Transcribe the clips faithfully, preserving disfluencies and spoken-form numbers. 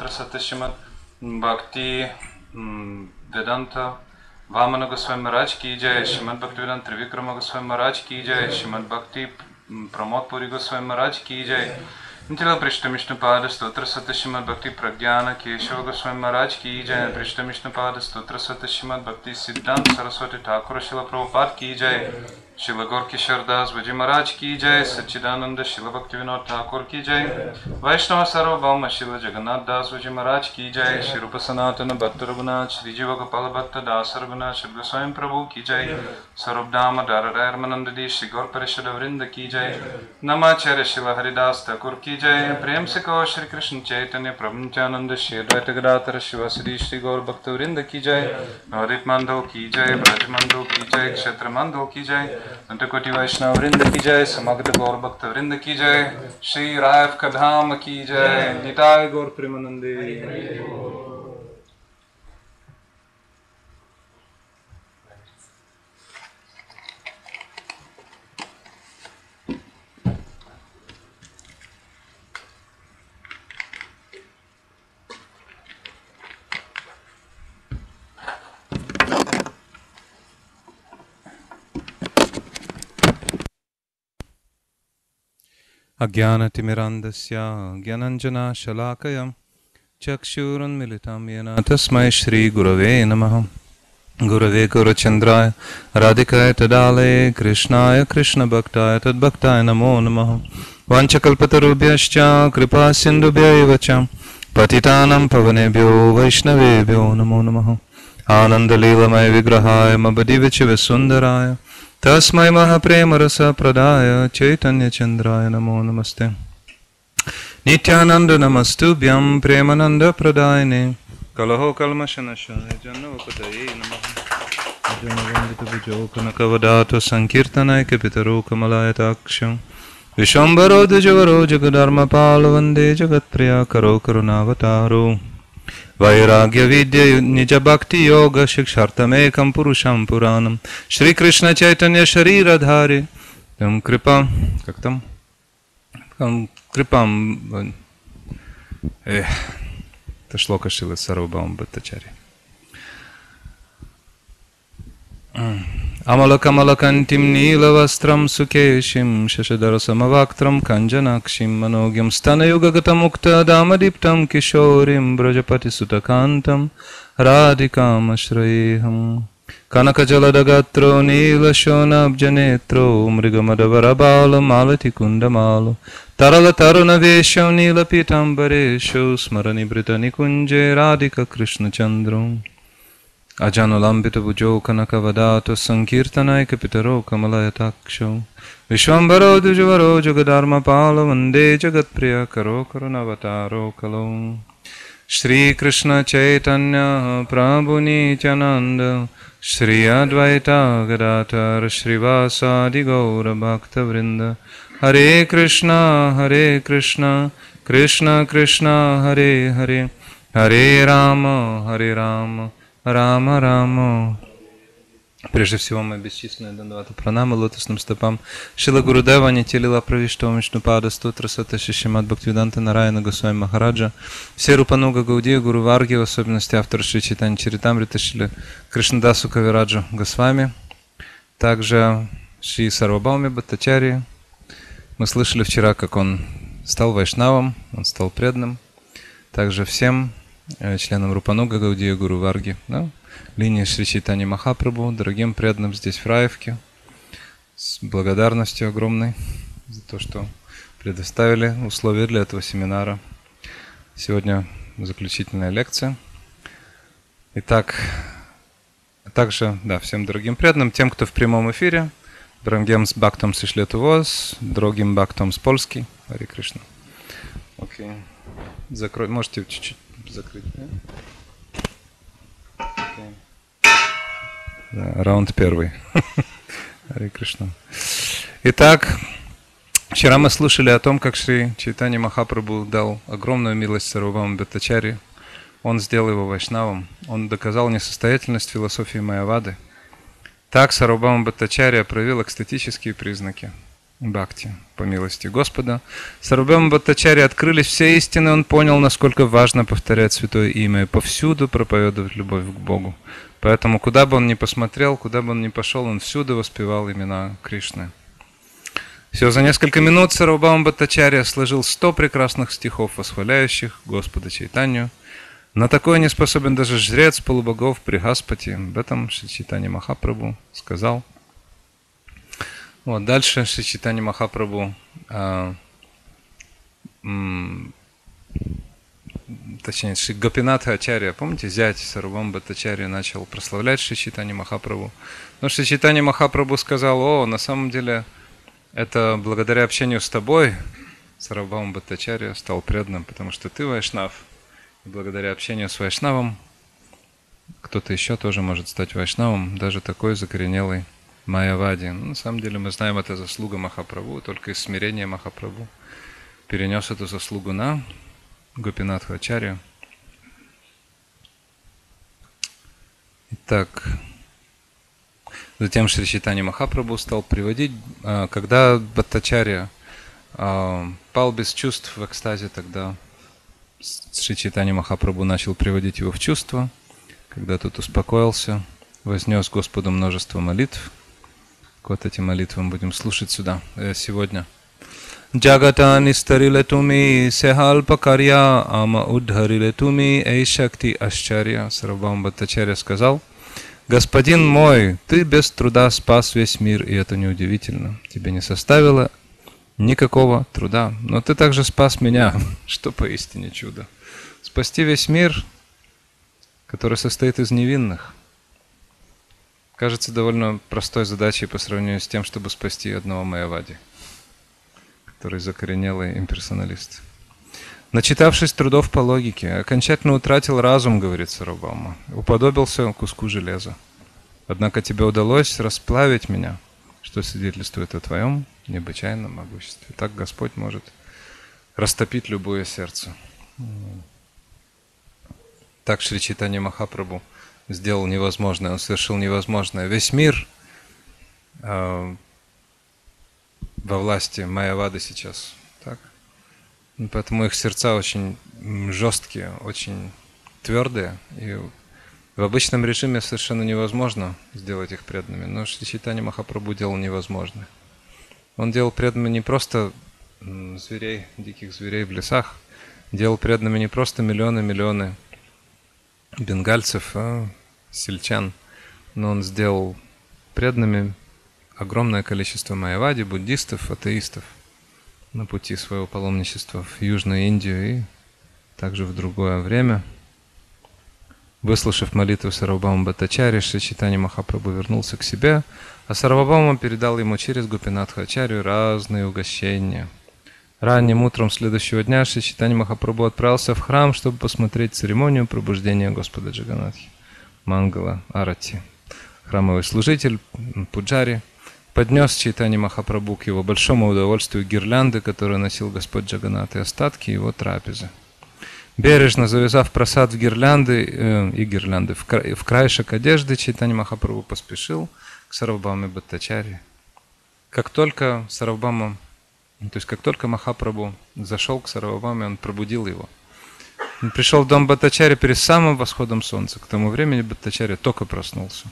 Stotra Satyashimad Bhakti Vedanta Vamana Goswami Maharaj ki jai, Shrimad Bhaktivedanta Trivikrama Goswami Maharaj ki jai, Shrimad Bhakti Pramod Puri Goswami Maharaj ki jai, Nitila Prishta Vishnupada Stotra Satyashimad Bhakti Pragyana Keshava Goswami Maharaj ki jai, Prishta Vishnupada Stotra Satyashimad Bhakti Siddhanta Saraswati Thakur Shila Prabhupada ki jai, Shila Gaur Kishore Das Vaji Maharaj ki jai, Satchidananda Shila Bhaktivinoda Thakur ki jai, Vaishnava Sarvabhauma Shila Jagannath Das Vaji Maharaj ki jai, Shri Rupa Sanatana Bhatta Raghunath Shri Jiva Gopala Bhatta Das Raghunath Shri Goswami Prabhu ki jai, Sarvabdama Dharadaya Ramanandadi Shri Gaur Parishada Vrinda ki jai, Namacharya Shila Haridas Thakur ki jai, Prem se Kaur Shri Krishna Chaitanya Prabhu Nityananda Shri Advaita Gadadhara Shivasadi Shri Gaur Bhakta Vrinda ki jai, Navadvip Mandal ki jai, Braj Mandal ki jai, Kshetra Mandal ki jai, Antakoti Vaishnava Vrinda ki jai, Samagda Gaur Bhakta Vrinda ki jai, Shri Raev Kadham ki jai, Nitai Gaur Premanande. Agyanatimirandasya Gyananjana Shalakayam Chakshurunmilitam Yena Tasmai Shri Gurave Namaha Gurave Gurachandraya Radhikaya Tadale Krishnaya Krishna Bhaktaya Tadbhaktaya Namo Namaha Vanchakalpatarubhyascha Kripa Sindhubhyayavacham Patitanam Pavanebhyo Vaishnavebhyo Namo Namaha Anandalilamaya Vigrahaya Mabadivichiva Sundaraya Tasmai Mahaprema Rasa Pradaya Chaitanya Chandraya Namo Namaste Nityananda Namastubhyam Premananda Pradayane Kalaho Kalmashanashaya Janavapataye Namaha Janavandita Vijo Kanakavadato Sankirtanaya Kapitaro Kamalayataksha Vishambaro Dujavaro Jagadharma Palavande Jagatpriya Karo Karunavataro Vairagya Vidya Nija Bhakti Yoga Shikshartamekam Purusham Puranam Shri Krishna Chaitanya Sharira Dhari Tam Kripa Как там? Крипам Это шлока Шрила Сарвабхаума Бхаттачарьи. Amalakamalakантим Ниlavastram Sukeshim Shashadarasamavaktam Kanjanakshim Manogyam Stanayugagatamukta Damadiptam Kishorim Brajapati Sutakantam Radhikam Ashrayeham Kanakajaladagatro Nilashonabjanetro Mrigamadavarabalam Malatikundamalo Tarala Tarunavesham Nilapitambaresho Smaranibrita Nikunje Radhika Krishna Chandram Ajanulambita Bujo Kanakavadato Sankirtanai Kapitaro Kamalaya Vishwambaro Dujavaro Jagadharma Pala Vande Jagatpriya Karo Karunavataro Kalo Shri Krishna Chaitanya Prabhu Nityananda Shri Advaita Gadadhara Shrivasadi Gaura Bhakta Vrinda Hare Krishna Hare Krishna Krishna Krishna Hare Hare Hare Rama Hare Rama Рама, Рама. Прежде всего мы бесчисленные дандаваты пранамы лотосным стопам Шрила Гурудева Нитилила Правиштова Вишнупада Стутра Саташишимад Бхактивиданта Нараяна Госвами Махараджа, все Рупануга Гаудия, Гуру Варги, в особенности автор Шри Чайтанья Чаритамрита Шрила Кришнадасу Кавираджу Госвами, также Шри Сарвабхауме Бхаттачарьи. Мы слышали вчера, как он стал вайшнавом, он стал преданным, также всем членам Рупануга Гаудия Гуру Варги, да? Линии Шри Чайтаньи Махапрабху, дорогим преданным здесь в Раевке, с благодарностью огромной за то, что предоставили условия для этого семинара. Сегодня заключительная лекция. Итак, также, да, всем дорогим преданным, тем, кто в прямом эфире, дорогим с Бхактом Сишлету Воз, дорогим Бхактом с Польски, Харе Кришна. Окей. Закрой, можете чуть-чуть закрыть, да? Okay. Да, раунд первый. Харе Кришна. Итак, вчера мы слушали о том, как Шри Чайтанья Махапрабху дал огромную милость Сарвабхауме Бхаттачарьи. Он сделал его вайшнавом. Он доказал несостоятельность философии Майявады. Так Сарвабхаума Бхаттачарья проявил экстатические признаки. Бхакти, по милости Господа. Сарвабхаума Бхаттачарьи открылись все истины, он понял, насколько важно повторять святое имя и повсюду проповедовать любовь к Богу. Поэтому, куда бы он ни посмотрел, куда бы он ни пошел, он всюду воспевал имена Кришны. Все, за несколько минут Сарвабхаума Бхаттачарья сложил сто прекрасных стихов, восхваляющих Господа Чайтанью. На такое не способен даже жрец полубогов при Гаспати. Об этом Шри Чайтанья Махапрабху сказал. Вот, дальше Шри Чайтанья Махапрабху, а, м, точнее, Шри Гопинатха Ачарья, помните, зять Сарвабхаума Бхаттачарьи начал прославлять Шри Чайтанью Махапрабху. Но Шри Чайтанья Махапрабху сказал: о, на самом деле, это благодаря общению с тобой Сарвабхаума Бхаттачарья стал преданным, потому что ты вайшнав. И благодаря общению с вайшнавом кто-то еще тоже может стать вайшнавом, даже такой закоренелый майявади. Ну, на самом деле мы знаем, это заслуга Махапрабху, только из смирения Махапрабху перенес эту заслугу на Гопинатху Ачарью. Итак, затем Шри Чайтанья Махапрабху стал приводить, когда Бхаттачарья пал без чувств в экстазе, тогда Шри Чайтанья Махапрабху начал приводить его в чувство. Когда тот успокоился, вознес Господу множество молитв. Вот эти молитвы мы будем слушать сюда сегодня. Джагата нистариле туми сехалпа карья ама удхариле туми эй шакти ашчарья. Сарвабхаума Бхаттачарья сказал: Господин мой, ты без труда спас весь мир, и это неудивительно. Тебе не составило никакого труда, но ты также спас меня, что поистине чудо. Спасти весь мир, который состоит из невинных, кажется довольно простой задачей по сравнению с тем, чтобы спасти одного майявади, который закоренелый имперсоналист. Начитавшись трудов по логике, окончательно утратил разум, говорит Сарвабхаума, уподобился куску железа. Однако тебе удалось расплавить меня, что свидетельствует о твоем необычайном могуществе. Так Господь может растопить любое сердце. Так Шри Чайтанья Махапрабху сделал невозможное, он совершил невозможное. Весь мир э, во власти майявады сейчас. Так? Поэтому их сердца очень жесткие, очень твердые. И в обычном режиме совершенно невозможно сделать их преданными. Но Шри Чайтанья Махапрабху делал невозможное. Он делал преданными не просто зверей, диких зверей в лесах, делал преданными не просто миллионы-миллионы бенгальцев, а сельчан, но он сделал преданными огромное количество майявади, буддистов, атеистов на пути своего паломничества в Южную Индию и также в другое время. Выслушав молитву Сарвабхаума Бхаттачарьи, Шри Чайтанья Махапрабху вернулся к себе, а Сарвабхаума передал ему через Гопинатху Ачарью разные угощения. Ранним утром следующего дня Шри Чайтанья Махапрабху отправился в храм, чтобы посмотреть церемонию пробуждения Господа Джаганатхи, Мангала Арати. Храмовый служитель, пуджари, поднес Чайтанья Махапрабху к его большому удовольствию гирлянды, которые носил Господь Джаганат, и остатки его трапезы. Бережно завязав прасад в гирлянды э, и гирлянды в, кра в краешек одежды, Чайтанья Махапрабху поспешил к Сарвабхауме Бхаттачарьи. Как только Сарвабхаума, то есть как только Махапрабху зашел к Сарвабхауме, он пробудил его. Он пришел в дом Бхаттачарьи перед самым восходом солнца. К тому времени Бхаттачарья только проснулся.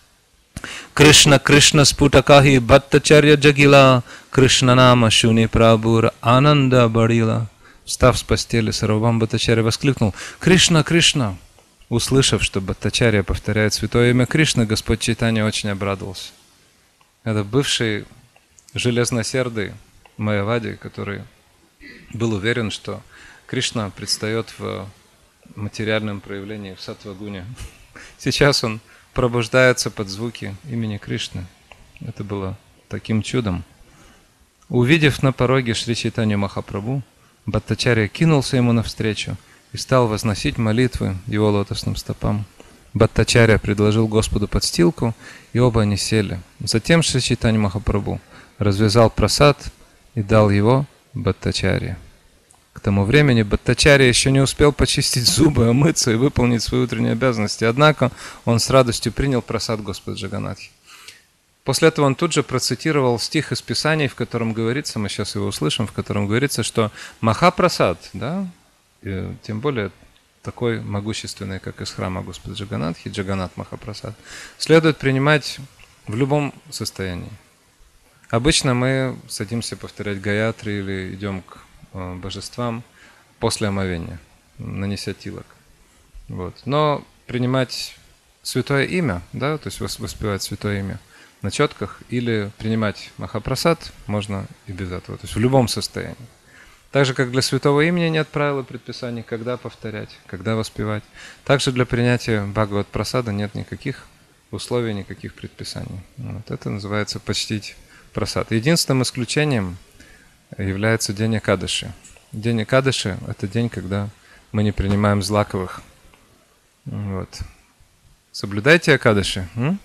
Кришна Кришна спутакахи Бхаттачарья джагила, Кришна нама шуни прабур ананда барила. Встав с постели, Сарвабхаума Бхаттачарья воскликнул: «Кришна, Кришна!» Услышав, что Бхаттачарья повторяет святое имя Кришны, Господь Чайтанья очень обрадовался. Это бывший железносердый майявади, который был уверен, что Кришна предстает в материальном проявлении, в саттва-гуне. Сейчас он пробуждается под звуки имени Кришны. Это было таким чудом. Увидев на пороге Шри Чайтанью Махапрабху, Бхаттачарья кинулся ему навстречу и стал возносить молитвы его лотосным стопам. Бхаттачарья предложил Господу подстилку, и оба они сели. Затем Шри Чайтанья Махапрабху развязал прасад и дал его Бхаттачарье. К тому времени Бхаттачарья еще не успел почистить зубы, омыться и выполнить свои утренние обязанности, однако он с радостью принял прасад Господа Джаганатхи. После этого он тут же процитировал стих из Писаний, в котором говорится, мы сейчас его услышим, в котором говорится, что Махапрасад, да, и тем более такой могущественный, как из храма Господа Джаганатхи, Джаганат Махапрасад, следует принимать в любом состоянии. Обычно мы садимся повторять гаятри или идем к божествам после омовения, нанеся тилок. Вот. Но принимать святое имя, да, то есть воспевать святое имя на четках или принимать Махапрасад можно и без этого, то есть в любом состоянии. Так же, как для святого имени нет правил и предписаний, когда повторять, когда воспевать. Также для принятия Бхагават-прасада нет никаких условий, никаких предписаний. Вот. Это называется почтить прасад. Единственным исключением является день Экадаши. День Экадаши – это день, когда мы не принимаем злаковых. Вот. Соблюдайте Экадаши. М?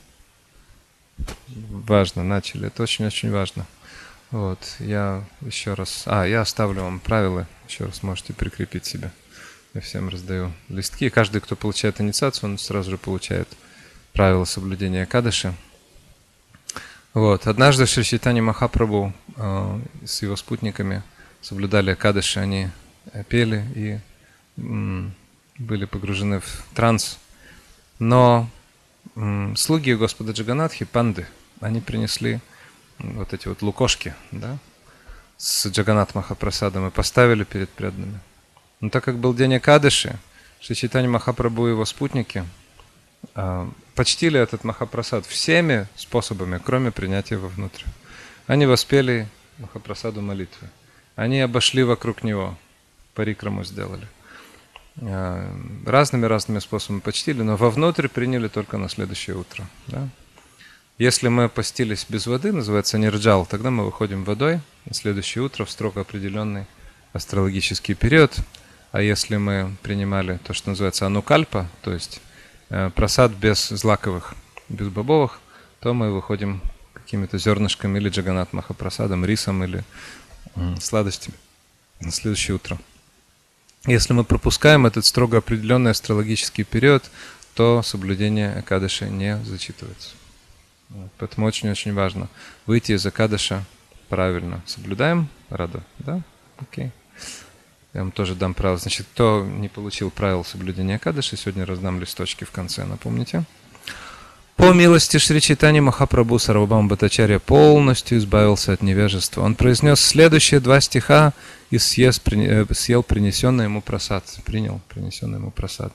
Важно, начали. Это очень-очень важно. Вот, я еще раз... А, я оставлю вам правила. Еще раз можете прикрепить себе. Я всем раздаю листки. Каждый, кто получает инициацию, он сразу же получает правила соблюдения Экадаши. Вот. Однажды Шри Чайтанья Махапрабху э, с его спутниками соблюдали Экадаши. Они пели и м, были погружены в транс. Но м, слуги Господа Джаганатхи, панды, они принесли вот эти вот лукошки, да, с Джаганат Махапрасадом и поставили перед преданными. Но так как был день Экадаши, Шри Чайтанья Махапрабху и его спутники э, почтили этот Махапрасад всеми способами, кроме принятия вовнутрь. Они воспели Махапрасаду молитвы. Они обошли вокруг него, парикраму сделали. Э, разными-разными способами почтили, но вовнутрь приняли только на следующее утро. Да? Если мы постились без воды, называется нирджал, тогда мы выходим водой на следующее утро в строго определенный астрологический период. А если мы принимали то, что называется анукальпа, то есть э, прасад без злаковых, без бобовых, то мы выходим какими-то зернышками или джаганат махапрасадом, рисом или э, сладостями на следующее утро. Если мы пропускаем этот строго определенный астрологический период, то соблюдение Экадаши не зачитывается. Поэтому очень-очень важно выйти из Экадаша правильно. Соблюдаем? Рада? Да? Окей. Я вам тоже дам правила. Значит, кто не получил правил соблюдения Экадаши, сегодня раздам листочки в конце, напомните. По милости Шри Чайтаньи Махапрабху Сарвабхаума Бхаттачарья полностью избавился от невежества. Он произнес следующие два стиха и съел, съел принесенный ему прасад. Принял принесенный ему прасад.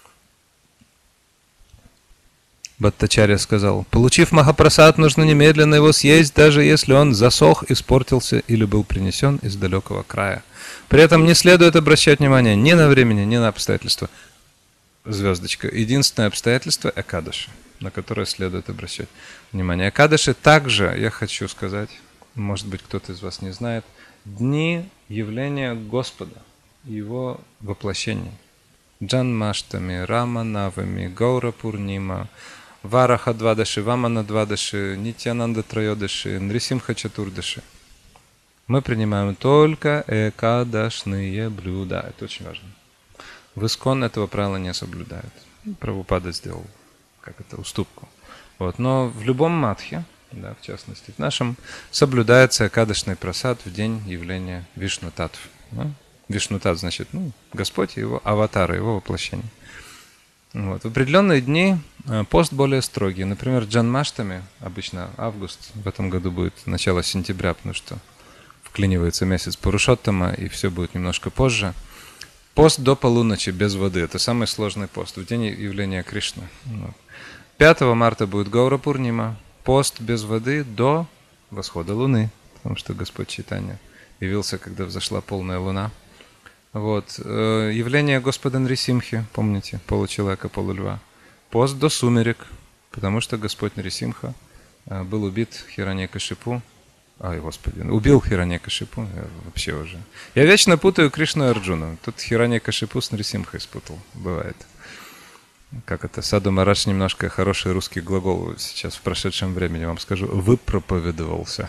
Бхаттачарья сказал: получив Махапрасад, нужно немедленно его съесть, даже если он засох, испортился или был принесен из далекого края. При этом не следует обращать внимание ни на времени, ни на обстоятельства. Звездочка. Единственное обстоятельство – Экадаши, на которое следует обращать внимание. Экадаши также, я хочу сказать, может быть, кто-то из вас не знает, дни явления Господа, Его воплощения. Джанмаштами, Раманавами, Гаура Пурнима, Вараха Двадаши, Вамана Двадаши, Нитьянанда Трайодаши, Нрисимха Чатурдаши. Мы принимаем только экадашные блюда. Это очень важно. В Искон этого правила не соблюдают. Прабхупада сделал как это, уступку. Вот. Но в любом матхе, да, в частности в нашем, соблюдается экадашный прасад в день явления Вишну Татв. Да? Вишну Татв значит, ну, Господь и его аватары, его воплощение. Вот. В определенные дни пост более строгий. Например, Джанмаштами, обычно август, в этом году будет начало сентября, потому что вклинивается месяц Пурушоттама, и все будет немножко позже. Пост до полуночи без воды. Это самый сложный пост в день явления Кришны. Вот. пятого марта будет Гаура Пурнима. Пост без воды до восхода луны, потому что Господь Чайтанья явился, когда взошла полная луна. Вот. Явление Господа Нрисимхи, помните, получеловека, полульва. Пост до сумерек, потому что Господь Нрисимха был убит Хираньякашипу. Ай, Господи, убил Хираньякашипу. Я вообще уже. Я вечно путаю Кришну и Арджуну. Тут Хираньякашипу с Нрисимхой спутал. Бывает. Как это? Саду Марадж немножко хороший русский глагол сейчас в прошедшем времени вам скажу. Выпроповедовался.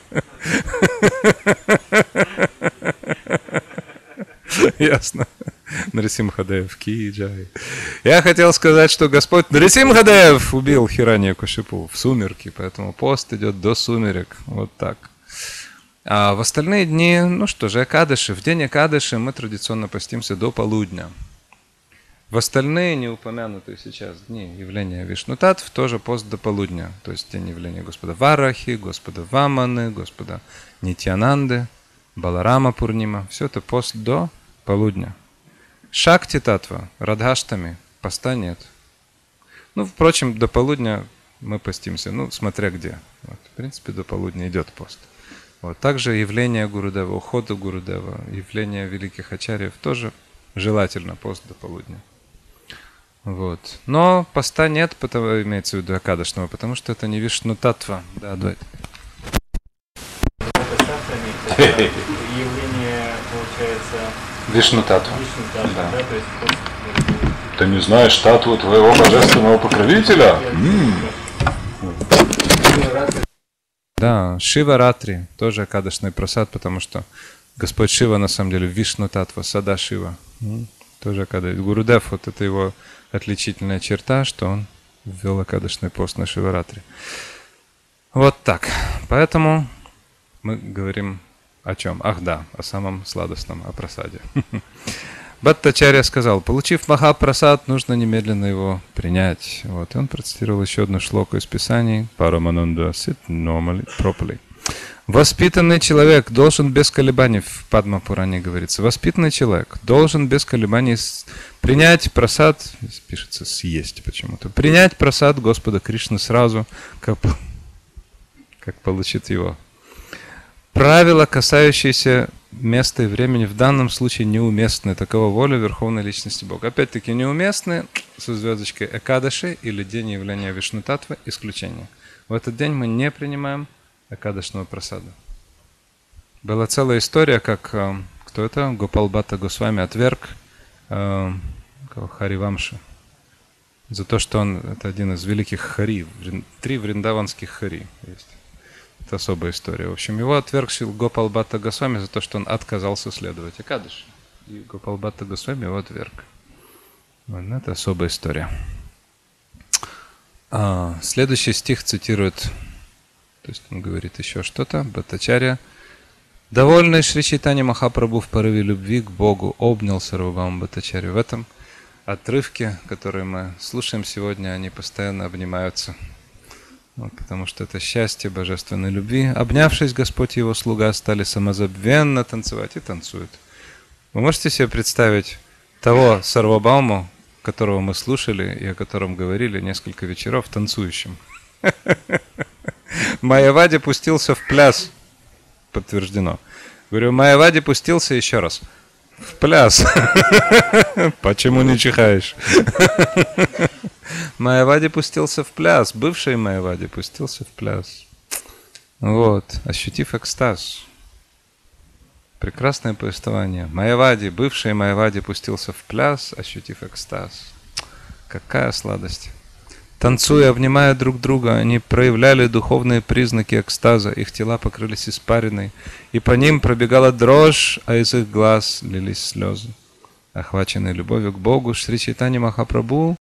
Ясно. Нарисимхадев ки джай. Я хотел сказать, что Господь Нарисимхадев убил Хираньякашипу в сумерки, поэтому пост идет до сумерек. Вот так. А в остальные дни, ну что же, Экадаши. В день Экадаши мы традиционно постимся до полудня. В остальные не упомянутые сейчас дни явления Вишнутатв тоже пост до полудня. То есть день явления Господа Варахи, Господа Ваманы, Господа Нитьянанды, Баларама Пурнима. Все это пост до полудня. Шакти Татва, Радхаштами, поста нет. Ну, впрочем, до полудня мы постимся, ну, смотря где. Вот, в принципе, до полудня идет пост. Вот. Также явление Гурудева, ухода Гурудева, явление великих ачарьев тоже желательно пост до полудня. Вот. Но поста нет, потому, имеется в виду Акадашного, потому что это не Вишну Татва. Да, Адвайт. Явление, получается... Вишну Татва. Вишну Татва, да. Да, то есть пост... Ты не знаешь татву твоего божественного покровителя? Да, Шива Ратри, тоже Акадашный прасад, потому что Господь Шива на самом деле Вишну Татва, Сада Шива. Тоже Акадаш. Гурудев, вот это его отличительная черта, что он ввел Акадашный пост на Шиваратри. Вот так. Поэтому мы говорим о чем? Ах да, о самом сладостном, о прасаде. Бхаттачарья сказал, получив Махапрасад, нужно немедленно его принять. Вот. И он процитировал еще одну шлоку из Писаний. Парамананда sit normally, properly. Воспитанный человек должен без колебаний, в Падма-пуране говорится, воспитанный человек должен без колебаний принять прасад, здесь пишется съесть почему-то, принять прасад Господа Кришны сразу, как, как получит его. Правила, касающиеся места и времени, в данном случае неуместны. Такова воля Верховной Личности Бога. Опять-таки неуместны со звездочкой Экадаши или день явления Вишнутатвы исключение. В этот день мы не принимаем Экадашного прасада. Была целая история, как кто это? Гопал Бхатта Госвами отверг э, Харивамшу за то, что он, это один из великих хари, три вриндаванских хари есть. Это особая история. В общем, его отверг Гопал Бхатта Госвами за то, что он отказался следовать Экадаши. И Гопал Бхатта Госвами его отверг. Вот, это особая история. А, следующий стих цитирует, то есть он говорит еще что-то. Бхаттачарья, довольный Шри Чайтанья Махапрабху в порыве любви к Богу, обнял Сарвабхауму Бхаттачарью. В этом отрывке, который мы слушаем сегодня, они постоянно обнимаются. Вот, потому что это счастье божественной любви. Обнявшись, Господь и его слуга стали самозабвенно танцевать и танцуют. Вы можете себе представить того Сарвабхауму, которого мы слушали и о котором говорили несколько вечеров, танцующим? Майявади пустился в пляс. Подтверждено. Говорю, Майявади пустился еще раз. В пляс. Почему не чихаешь? Майявади пустился в пляс. Бывший Майявади пустился в пляс. Вот. Ощутив экстаз. Прекрасное повествование. Майявади, бывший Майявади пустился в пляс, ощутив экстаз. Какая сладость. Танцуя, обнимая друг друга, они проявляли духовные признаки экстаза, их тела покрылись испариной, и по ним пробегала дрожь, а из их глаз лились слезы. Охваченный любовью к Богу, Шри Чайтанья Махапрабху